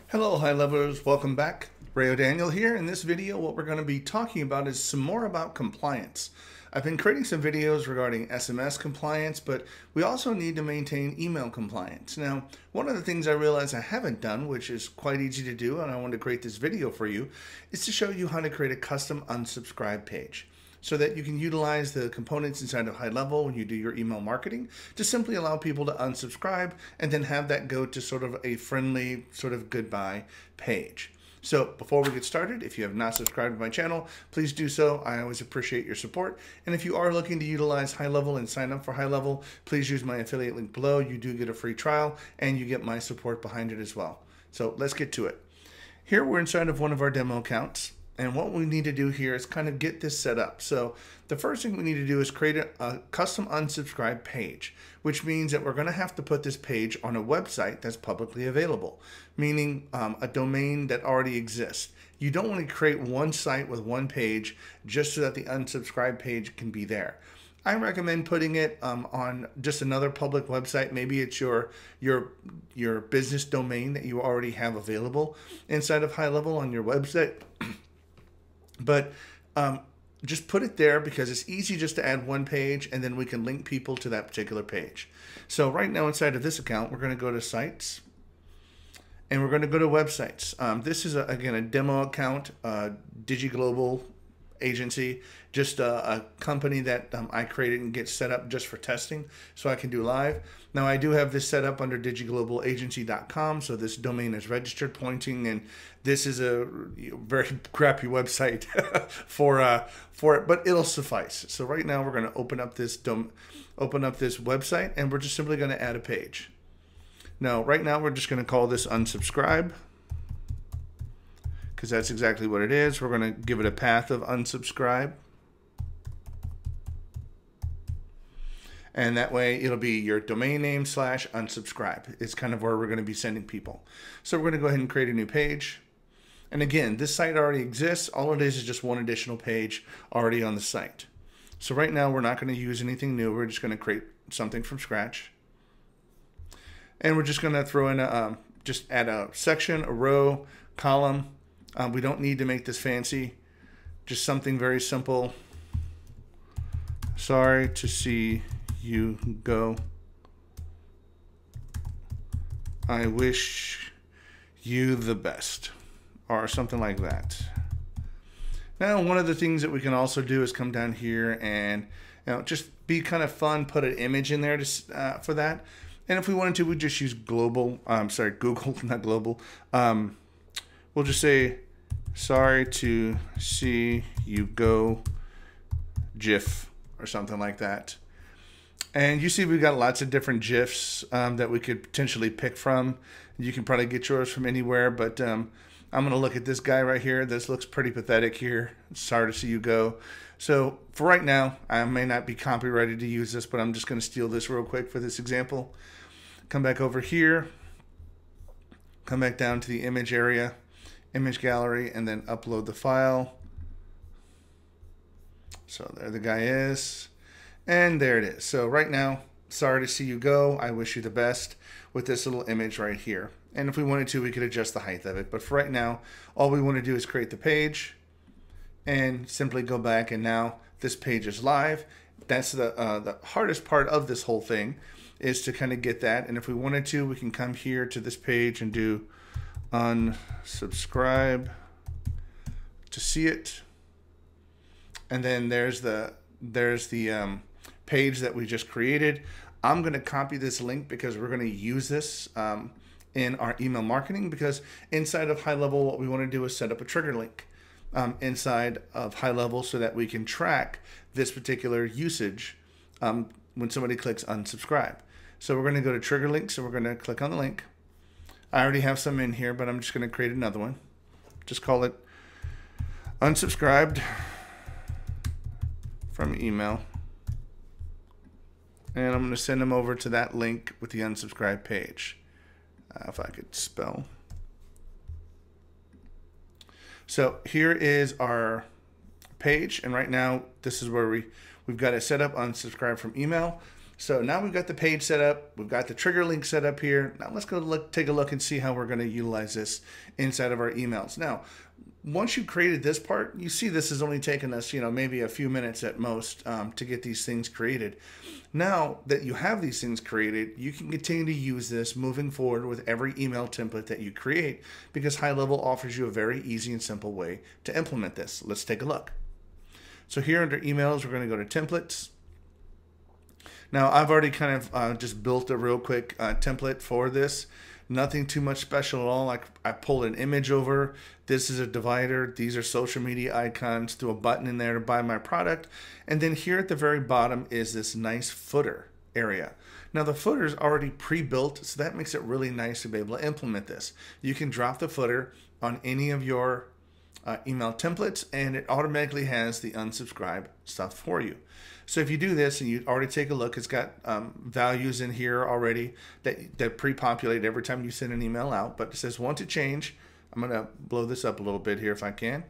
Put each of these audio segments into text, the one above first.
Hello, high levelers. Welcome back. Ray O'Daniel here. In this video, what we're going to be talking about is some more about compliance. I've been creating some videos regarding SMS compliance, but we also need to maintain email compliance. Now, one of the things I realize I haven't done, which is quite easy to do, and I want to create this video for you, is to show you how to create a custom unsubscribe page, so that you can utilize the components inside of Highlevel when you do your email marketing to simply allow people to unsubscribe and then have that go to sort of a friendly sort of goodbye page. So before we get started, if you have not subscribed to my channel, please do so. I always appreciate your support. And if you are looking to utilize Highlevel and sign up for Highlevel, please use my affiliate link below. You do get a free trial and you get my support behind it as well. So let's get to it. Here we're inside of one of our demo accounts. And what we need to do here is kind of get this set up. So the first thing we need to do is create a custom unsubscribe page, which means that we're going to have to put this page on a website that's publicly available, meaning a domain that already exists. You don't want to create one site with one page just so that the unsubscribe page can be there. I recommend putting it on just another public website. Maybe it's your business domain that you already have available inside of Highlevel on your website. But just put it there because it's easy just to add one page and then we can link people to that particular page. So right now inside of this account, we're going to go to sites and we're going to go to websites. This is, again, a demo account, DigiGlobal agency, just a company that I created and get set up just for testing so I can do live. Now I do have this set up under digiglobalAgency.com, so this domain is registered pointing, and this is a very crappy website for it, but it'll suffice. So right now we're going to open up this website and we're just simply going to add a page. Now right now we're just going to call this unsubscribe, because that's exactly what it is. We're going to give it a path of unsubscribe. And that way it'll be your domain name / unsubscribe. It's kind of where we're going to be sending people. So we're going to go ahead and create a new page. And again, this site already exists. All it is just one additional page already on the site. So right now we're not going to use anything new. We're just going to create something from scratch. And we're just going to throw in just add a section, a row, column. We don't need to make this fancy, just something very simple. Sorry to see you go. I wish you the best, or something like that. Now, one of the things that we can also do is come down here and just be kind of fun, put an image in there to, for that. And if we wanted to, we'd just use Google, not global. We'll just say, sorry to see you go GIF or something like that. And you see we've got lots of different GIFs that we could potentially pick from. You can probably get yours from anywhere, but I'm going to look at this guy right here. This looks pretty pathetic here. Sorry to see you go. So for right now, I may not be copyrighted to use this, but I'm just going to steal this real quick for this example. Come back over here. Come back down to the image area. Image gallery, and then upload the file. So there the guy is, and there it is. So right now, sorry to see you go, I wish you the best, with this little image right here. And if we wanted to, we could adjust the height of it, but for right now, all we want to do is create the page and simply go back, and now this page is live. That's the hardest part of this whole thing, is to kind of get that. And if we wanted to, we can come here to this page and do unsubscribe to see it, and then there's the page that we just created. I'm going to copy this link because we're going to use this in our email marketing, because inside of Highlevel what we want to do is set up a trigger link inside of Highlevel so that we can track this particular usage when somebody clicks unsubscribe. So we're going to go to trigger links, so we're going to click on the link. I already have some in here, but I'm just going to create another one. Just call it unsubscribed from email. And I'm going to send them over to that link with the unsubscribe page. If I could spell. So here is our page. And right now, this is where we've got it set up, unsubscribe from email. So now we've got the page set up. We've got the trigger link set up here. Now let's go take a look and see how we're going to utilize this inside of our emails. Now, once you've created this part, you see this has only taken us, maybe a few minutes at most to get these things created. Now that you have these things created, you can continue to use this moving forward with every email template that you create, because Highlevel offers you a very easy and simple way to implement this. Let's take a look. So here under emails, we're going to go to templates. Now I've already kind of just built a real quick template for this. Nothing too much special at all. I pulled an image over. This is a divider. These are social media icons. Threw a button in there to buy my product. And then here at the very bottom is this nice footer area. Now the footer is already pre-built, so that makes it really nice to be able to implement this. You can drop the footer on any of your email templates, and it automatically has the unsubscribe stuff for you. So if you do this and you already take a look, it's got values in here already that pre-populate every time you send an email out, but it says want to change. I'm going to blow this up a little bit here if I can.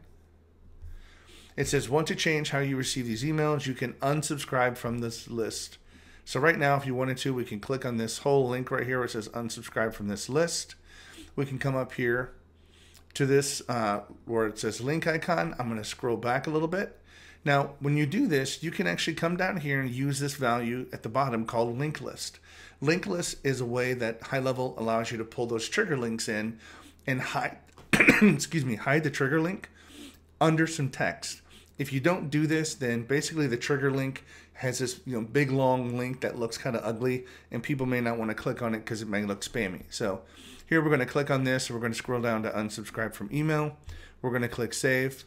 It says want to change how you receive these emails. You can unsubscribe from this list. So right now, if you wanted to, we can click on this whole link right here where it says unsubscribe from this list. We can come up here to this where it says link icon. I'm going to scroll back a little bit. Now, when you do this, you can actually come down here and use this value at the bottom called link list. Link list is a way that Highlevel allows you to pull those trigger links in and hide, hide the trigger link under some text. If you don't do this, then basically the trigger link has this big long link that looks kind of ugly, and people may not want to click on it because it may look spammy. So here we're going to click on this. We're going to scroll down to unsubscribe from email. We're going to click save.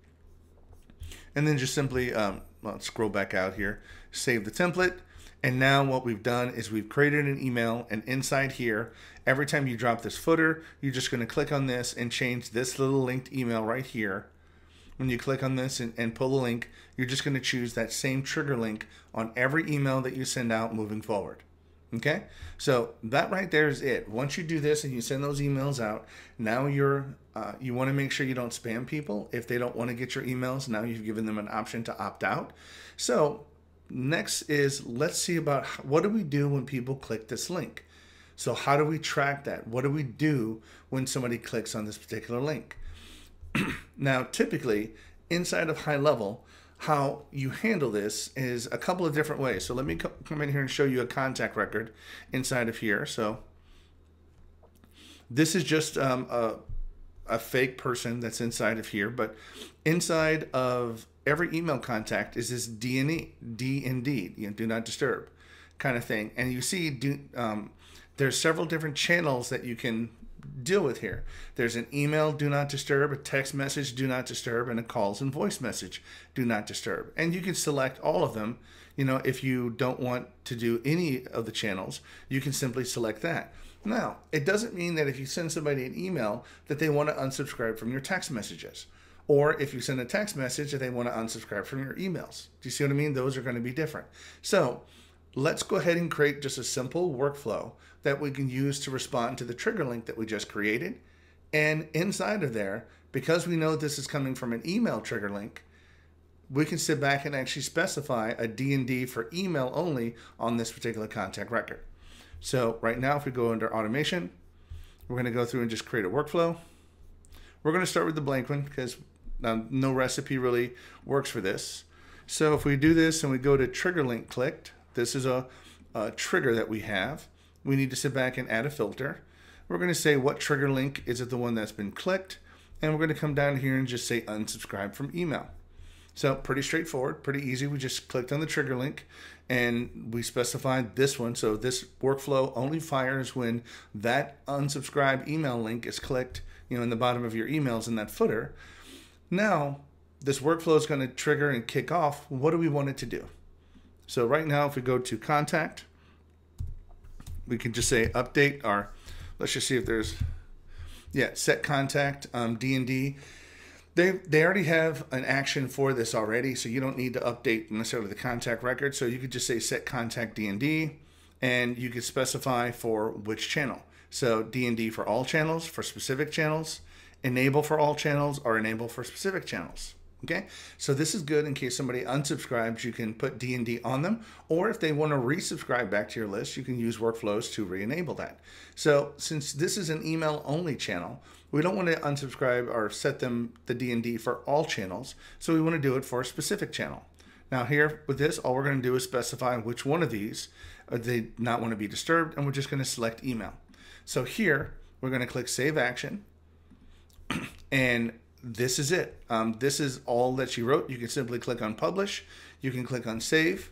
And then just simply scroll back out here, save the template. And now what we've done is we've created an email, and inside here, every time you drop this footer, you're just going to click on this and change this little linked email right here. When you click on this and pull the link, you're just going to choose that same trigger link on every email that you send out moving forward. Okay, so that right there is it. Once you do this and you send those emails out, now you want to make sure you don't spam people. If they don't want to get your emails, now you've given them an option to opt out. So next is, let's see about what do we do when people click this link. So how do we track that? What do we do when somebody clicks on this particular link? Now, typically inside of Highlevel, how you handle this is a couple of different ways. So let me come in here and show you a contact record inside of here. So this is just a fake person that's inside of here, but inside of every email contact is this D and D, do not disturb kind of thing. And you see there's several different channels that you can deal with here. There's an email, do not disturb, a text message, do not disturb, and a calls and voice message, do not disturb. And you can select all of them. If you don't want to do any of the channels, you can simply select that. Now, it doesn't mean that if you send somebody an email that they want to unsubscribe from your text messages, or if you send a text message that they want to unsubscribe from your emails. Do you see what I mean? Those are going to be different. So let's go ahead and create just a simple workflow that we can use to respond to the trigger link that we just created. And inside of there, because we know this is coming from an email trigger link, we can sit back and actually specify a D&D for email only on this particular contact record. So right now, if we go under automation, we're going to go through and just create a workflow. We're going to start with the blank one because no recipe really works for this. So if we do this and we go to trigger link clicked, this is a trigger that we have. We need to sit back and add a filter. We're going to say what trigger link is it the one that's been clicked, and we're going to come down here and just say unsubscribe from email. So pretty straightforward, pretty easy. We just clicked on the trigger link and we specified this one. So this workflow only fires when that unsubscribe email link is clicked, in the bottom of your emails in that footer. Now this workflow is going to trigger and kick off. What do we want it to do? So right now, if we go to contact, we can just say update our, let's just see if there's, set contact, D&D. They already have an action for this already, so you don't need to update necessarily the contact record. So you could just say set contact D&D, and you could specify for which channel. So D&D for all channels, for specific channels, enable for all channels, or enable for specific channels. Okay, so this is good in case somebody unsubscribes. You can put D&D on them, or if they want to resubscribe back to your list, you can use workflows to re-enable that. So since this is an email only channel, we don't want to unsubscribe or set them the D&D for all channels, so we want to do it for a specific channel. Now here with this, all we're going to do is specify which one of these they not want to be disturbed, and we're just going to select email. So here we're going to click Save Action, and this is it. This is all that she wrote. You can simply click on Publish. You can click on Save.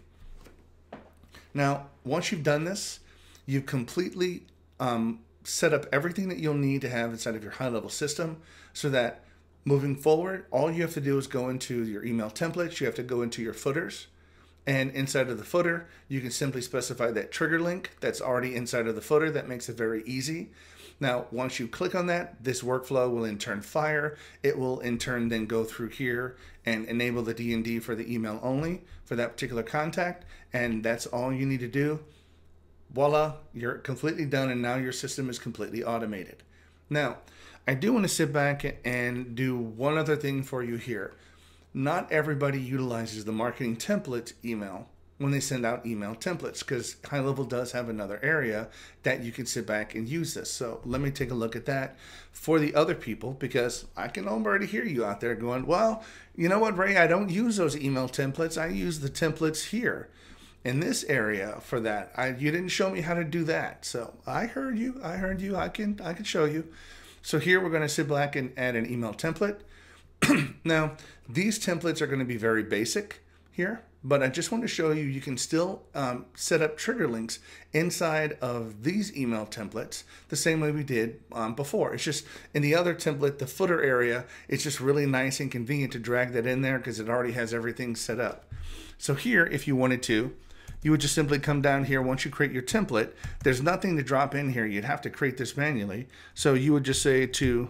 Now, once you've done this, you've completely set up everything that you'll need to have inside of your Highlevel system, so that moving forward, all you have to do is go into your email templates. You have to go into your footers. And inside of the footer, you can simply specify that trigger link that's already inside of the footer. That makes it very easy. Now, once you click on that, this workflow will in turn fire. It will in turn then go through here and enable the D&D for the email only for that particular contact. And that's all you need to do. Voila, you're completely done, and now your system is completely automated. Now, I do want to sit back and do one other thing for you here. Not everybody utilizes the marketing template email when they send out email templates, because Highlevel does have another area that you can sit back and use this. So let me take a look at that for the other people, because I can already hear you out there going, well, you know what, Ray, I don't use those email templates. I use the templates here in this area for that. You didn't show me how to do that. So I heard you. I can show you. So here we're going to sit back and add an email template. Now, these templates are going to be very basic here, but I just want to show you, you can still set up trigger links inside of these email templates the same way we did before. It's just in the other template, the footer area, it's just really nice and convenient to drag that in there because it already has everything set up. So here, if you wanted to, you would just simply come down here. Once you create your template, there's nothing to drop in here. You'd have to create this manually. So you would just say to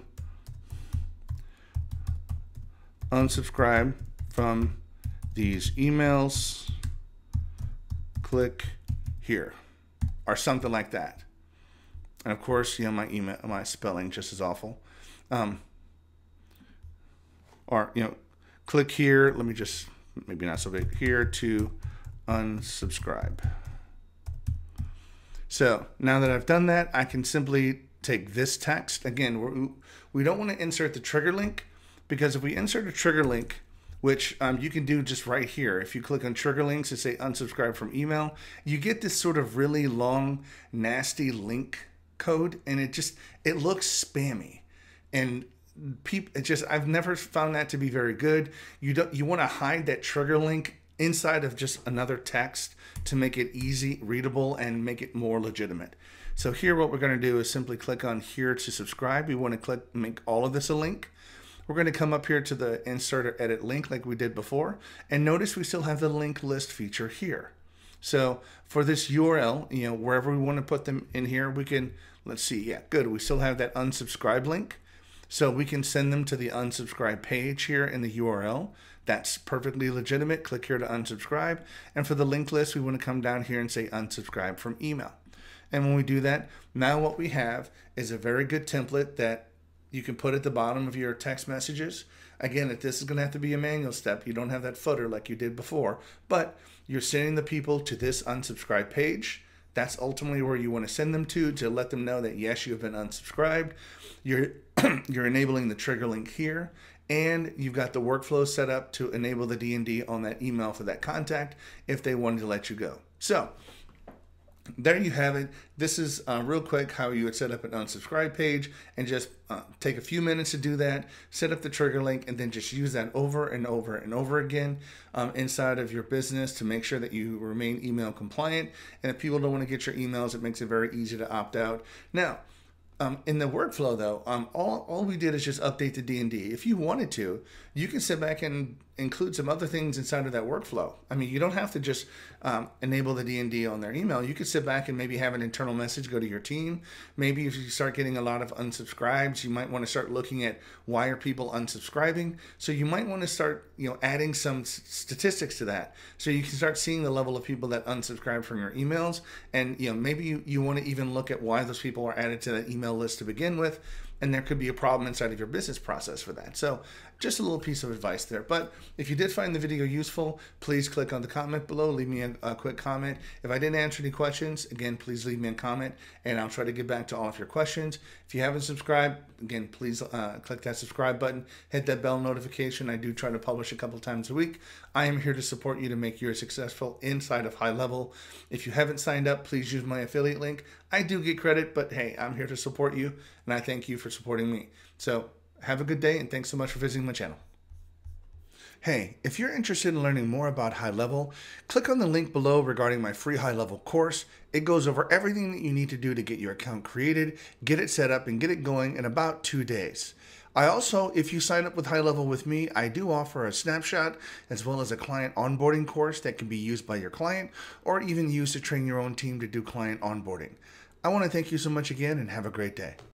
unsubscribe from these emails, click here, or something like that. And of course, you know, my spelling just is awful. Or, you know, click here. Let me just, maybe not so big, here to unsubscribe. So now that I've done that, I can simply take this text. Again, we don't want to insert the trigger link, because if we insert a trigger link, which you can do just right here, if you click on trigger links and say unsubscribe from email, you get this sort of really long, nasty link code, and it looks spammy. And I've never found that to be very good. You want to hide that trigger link inside of just another text to make it easy, readable, and make it more legitimate. So here what we're going to do is simply click on here to subscribe. We want to make all of this a link. We're going to come up here to the insert or edit link like we did before, and notice we still have the link list feature here. So for this URL, you know, wherever we want to put them in here, we can, let's see, yeah, good. We still have that unsubscribe link. So we can send them to the unsubscribe page here in the URL. That's perfectly legitimate. Click here to unsubscribe. And for the link list, we want to come down here and say unsubscribe from email. And when we do that, now what we have is a very good template that you can put at the bottom of your text messages. Again, if this is going to have to be a manual step, you don't have that footer like you did before, but you're sending the people to this unsubscribe page. That's ultimately where you want to send them to let them know that yes, you have been unsubscribed. You're enabling the trigger link here, and you've got the workflow set up to enable the D&D on that email for that contact if they wanted to let you go. So there you have it. This is real quick how you would set up an unsubscribe page, and just take a few minutes to do that, set up the trigger link, and then just use that over and over and over again inside of your business to make sure that you remain email compliant. And if people don't want to get your emails, it makes it very easy to opt out. Now, in the workflow though, all we did is just update the D&D. If you wanted to, you can sit back and include some other things inside of that workflow. I mean, you don't have to just enable the D&D on their email. You could sit back and maybe have an internal message go to your team. Maybe if you start getting a lot of unsubscribes, you might want to start looking at why are people unsubscribing. So you might want to start, you know, adding some statistics to that, so you can start seeing the level of people that unsubscribe from your emails. And you know, maybe you want to even look at why those people are added to that email list to begin with. and there could be a problem inside of your business process for that. So just a little piece of advice there. But if you did find the video useful, please click on the comment below, leave me a quick comment. If I didn't answer any questions, again, please leave me a comment and I'll try to get back to all of your questions. If you haven't subscribed, again, please click that subscribe button, hit that bell notification. I do try to publish a couple times a week. I am here to support you to make you successful inside of Highlevel. If you haven't signed up, please use my affiliate link. I do get credit, but hey, I'm here to support you and I thank you for supporting me. So have a good day and thanks so much for visiting my channel. Hey, if you're interested in learning more about Highlevel, click on the link below regarding my free Highlevel course. It goes over everything that you need to do to get your account created, get it set up, and get it going in about 2 days. I also, if you sign up with Highlevel with me, I do offer a snapshot as well as a client onboarding course that can be used by your client or even used to train your own team to do client onboarding. I want to thank you so much again and have a great day.